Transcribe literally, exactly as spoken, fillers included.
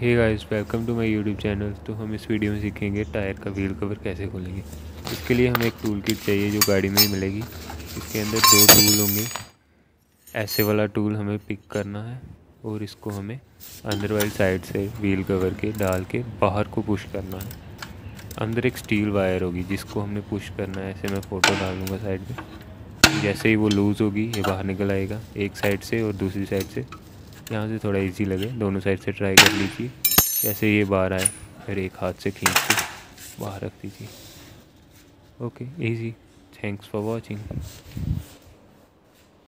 Hey guys, welcome to my YouTube channel. तो हम इस वीडियो में सीखेंगे टायर का व्हील कवर कैसे खोलेंगे। इसके लिए हमें एक टूल किट चाहिए जो गाड़ी में ही मिलेगी। इसके अंदर दो टूल होंगे। ऐसे वाला टूल हमें पिक करना है और इसको हमें अंदर वाली साइड से व्हील कवर के डाल के बाहर को पुश करना है। अंदर एक स्टील वायर होगी जिसको हमने पुश करना है। ऐसे मैं फ़ोटो डाल दूँगा साइड में। जैसे ही वो लूज़ होगी ये बाहर निकल आएगा, एक साइड से और दूसरी साइड से। यहाँ से थोड़ा इजी लगे, दोनों साइड से ट्राई कर लीजिए। जैसे ये बाहर आए फिर एक हाथ से खींच के बाहर रख दीजिए। Okay, easy. Thanks for watching.